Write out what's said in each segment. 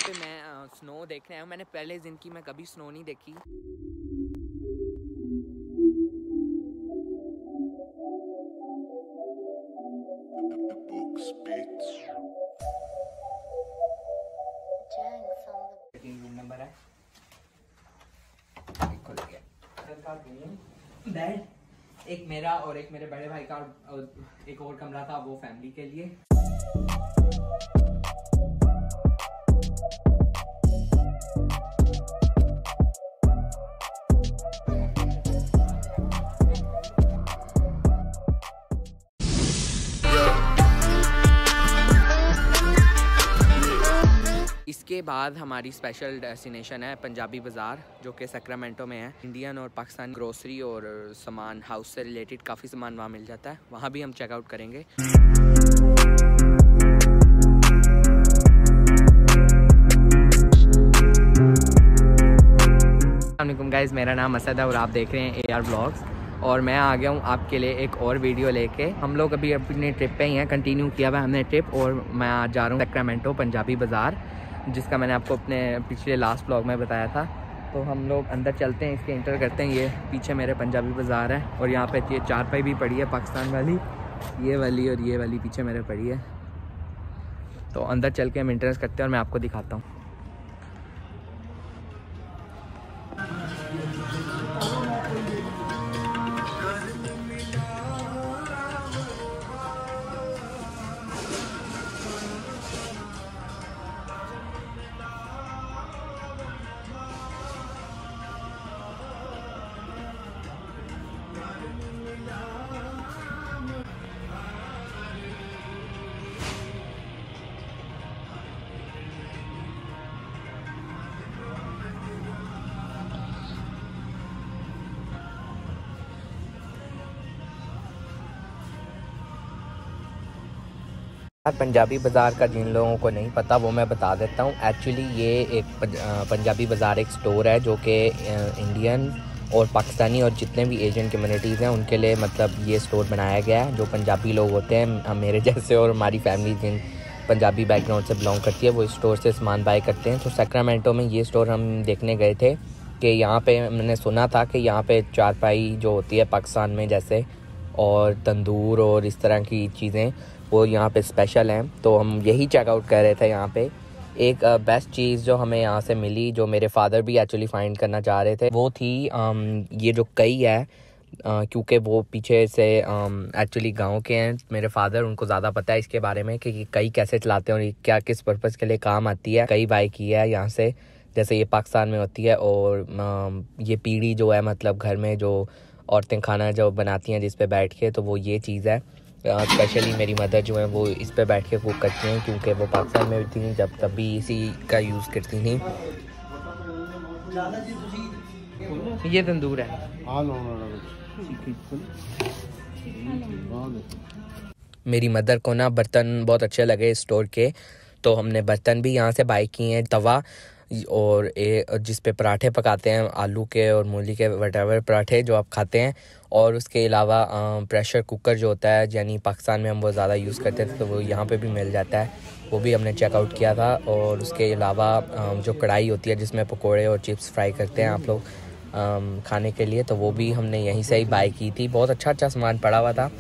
पे मैं स्नो देखने आया हूँ। मैंने पहले ज़िंदगी में कभी स्नो नहीं देखी। रूम नंबर है, बेड एक मेरा और एक मेरे बड़े भाई का, और एक और कमरा था वो फैमिली के लिए। इसके बाद हमारी स्पेशल डेस्टिनेशन है पंजाबी बाज़ार, जो कि सैक्रामेंटो में है। इंडियन और पाकिस्तानी ग्रोसरी और सामान, हाउस से रिलेटेड काफ़ी सामान वहाँ मिल जाता है। वहाँ भी हम चेकआउट करेंगे। अस्सलामुअलैकुम गाइस, मेरा नाम असद है और आप देख रहे हैं AR ब्लॉग्स। और मैं आ गया हूँ आपके लिए एक और वीडियो लेके। हम लोग अभी अपनी ट्रिप पे ही हैं, कंटिन्यू किया हुआ हमने ट्रिप, और मैं आज जा रहा हूँ सैक्रामेंटो पंजाबी बाज़ार, जिसका मैंने आपको अपने पिछले लास्ट ब्लॉग में बताया था। तो हम लोग अंदर चलते हैं, इसके इंटर करते हैं। ये पीछे मेरे पंजाबी बाज़ार है और यहाँ पे ये चारपाई भी पड़ी है पाकिस्तान वाली, ये वाली और ये वाली पीछे मेरे पड़ी है। तो अंदर चल के हम इंटरेस्ट करते हैं और मैं आपको दिखाता हूँ। पंजाबी बाज़ार का जिन लोगों को नहीं पता वो मैं बता देता हूँ। एक्चुअली ये एक पंजाबी बाज़ार एक स्टोर है जो कि इंडियन और पाकिस्तानी और जितने भी एशियन कम्युनिटीज़ हैं उनके लिए मतलब ये स्टोर बनाया गया है। जो पंजाबी लोग होते हैं मेरे जैसे और हमारी फैमिली जिन पंजाबी बैकग्राउंड से बिलोंग करती है, वो इस स्टोर से सामान बाय करते हैं। तो सैक्रामेंटो में ये स्टोर हम देखने गए थे कि यहाँ पे मैंने सुना था कि यहाँ पे चारपाई जो होती है पाकिस्तान में जैसे, और तंदूर और इस तरह की चीज़ें वो यहाँ पे स्पेशल हैं। तो हम यही चेकआउट कर रहे थे। यहाँ पे एक बेस्ट चीज़ जो हमें यहाँ से मिली, जो मेरे फादर भी एक्चुअली फाइंड करना चाह रहे थे, वो थी ये जो कई है, क्योंकि वो पीछे से एक्चुअली गांव के हैं मेरे फादर, उनको ज़्यादा पता है इसके बारे में कि कई कैसे चलाते हैं और क्या किस पर्पज़ के लिए काम आती है। कई बाई की है यहाँ से, जैसे ये पाकिस्तान में होती है। और ये पीढ़ी जो है मतलब घर में जो औरतें खाना जो बनाती हैं जिस पे बैठ के, तो वो ये चीज़ है। स्पेशली मेरी मदर जो है वो इस पे बैठ के कुक करती हैं, क्योंकि वो पाकिस्तान में थी जब तभी इसी का यूज़ करती थी। ये तंदूर है। मेरी मदर को ना बर्तन बहुत अच्छे लगे इस स्टोर के, तो हमने बर्तन भी यहाँ से बाय किए हैं। तवा और जिस पे पराठे पकाते हैं, आलू के और मूली के वटेवर पराठे जो आप खाते हैं। और उसके अलावा प्रेशर कुकर जो होता है, यानी पाकिस्तान में हम वो ज़्यादा यूज़ करते थे, तो वो यहाँ पे भी मिल जाता है, वो भी हमने चेकआउट किया था। और उसके अलावा जो कढ़ाई होती है जिसमें पकोड़े और चिप्स फ्राई करते हैं आप लोग खाने के लिए, तो वो भी हमने यहीं से ही बाय की थी। बहुत अच्छा सामान पड़ा हुआ था।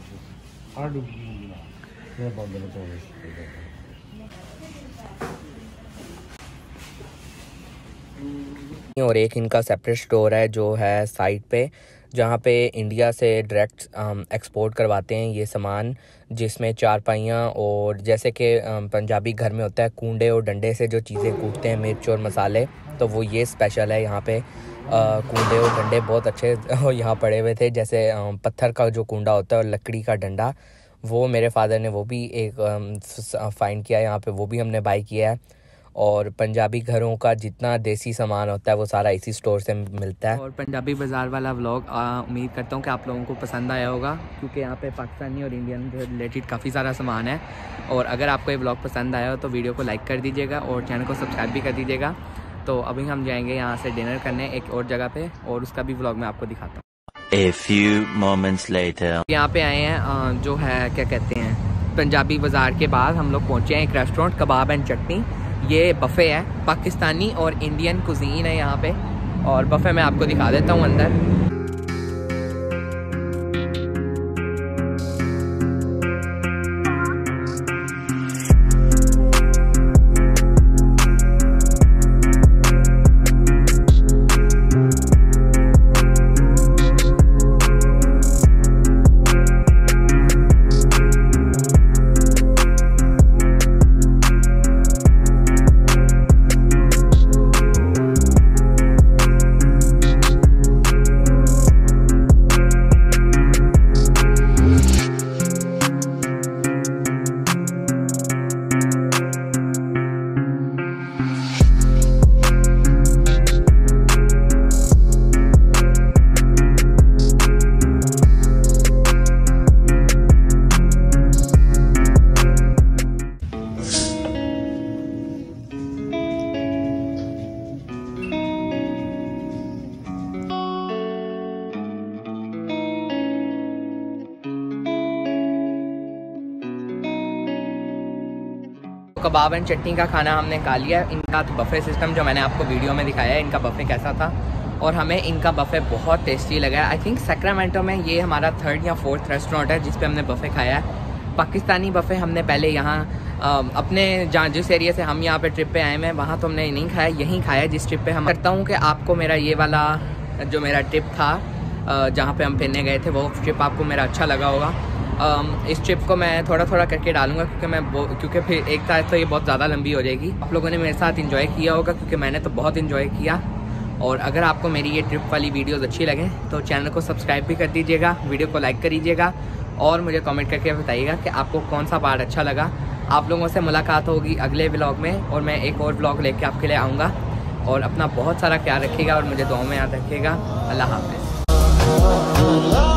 और एक इनका सेपरेट स्टोर है जो है साइड पे, जहाँ पे इंडिया से डायरेक्ट एक्सपोर्ट करवाते हैं ये सामान, जिसमें चारपाइयाँ और जैसे कि पंजाबी घर में होता है कूंडे और डंडे से जो चीज़ें कूटते हैं, मिर्च और मसाले, तो वो ये स्पेशल है। यहाँ पे कूंडे और डंडे बहुत अच्छे यहाँ पड़े हुए थे, जैसे पत्थर का जो कूंडा होता है और लकड़ी का डंडा, वो मेरे फादर ने वो भी एक फाइंड किया यहाँ पे, वो भी हमने बाय किया है। और पंजाबी घरों का जितना देसी सामान होता है वो सारा इसी स्टोर से मिलता है। और पंजाबी बाज़ार वाला व्लॉग उम्मीद करता हूँ कि आप लोगों को पसंद आया होगा, क्योंकि यहाँ पे पाकिस्तानी और इंडियन से रिलेटेड काफ़ी सारा सामान है। और अगर आपको ये व्लॉग पसंद आया हो तो वीडियो को लाइक कर दीजिएगा और चैनल को सब्सक्राइब भी कर दीजिएगा। तो अभी हम जाएंगे यहाँ से डिनर करने एक और जगह पे, और उसका भी व्लॉग मैं आपको दिखाता हूँ। A few moments later. यहाँ पे आए हैं जो है क्या कहते हैं पंजाबी बाज़ार के बाद हम लोग पहुँचे हैं एक रेस्टोरेंट, कबाब एंड चटनी। ये बफ़े है, पाकिस्तानी और इंडियन कुजीन है यहाँ पे। और बफ़े मैं आपको दिखा देता हूँ अंदर। कबाब एंड चटनी का खाना हमने खा लिया। इनका तो बफ़े सिस्टम जो मैंने आपको वीडियो में दिखाया है, इनका बफ़े कैसा था, और हमें इनका बफ़े बहुत टेस्टी लगा है। आई थिंक सैक्रामेंटो में ये हमारा 3rd या 4th रेस्टोरेंट है जिस पे हमने बफ़े खाया है। पाकिस्तानी बफ़े हमने पहले यहाँ अपने जहाँ जिस एरिया से हम यहाँ पे ट्रिप पे आए हैं वहाँ तो हमने नहीं खाया, यहीं खाया जिस ट्रिप पे हम। करता हूँ कि आपको मेरा ये वाला जो मेरा ट्रिप था जहाँ पे हम फिरने गए थे, वो ट्रिप आपको मेरा अच्छा लगा होगा। इस ट्रिप को मैं थोड़ा थोड़ा करके डालूंगा क्योंकि फिर एक तरह तो ये बहुत ज़्यादा लंबी हो जाएगी। आप लोगों ने मेरे साथ एंजॉय किया होगा क्योंकि मैंने तो बहुत एंजॉय किया। और अगर आपको मेरी ये ट्रिप वाली वीडियोस अच्छी लगे तो चैनल को सब्सक्राइब भी कर दीजिएगा, वीडियो को लाइक करीजिएगा और मुझे कमेंट करके बताइएगा कि आपको कौन सा पार्ट अच्छा लगा। आप लोगों से मुलाकात होगी अगले व्लॉग में और मैं एक और व्लॉग लेके आपके लिए आऊँगा। और अपना बहुत सारा ख्याल रखिएगा और मुझे दुआ में याद रखिएगा। अल्लाह हाफ़िज़।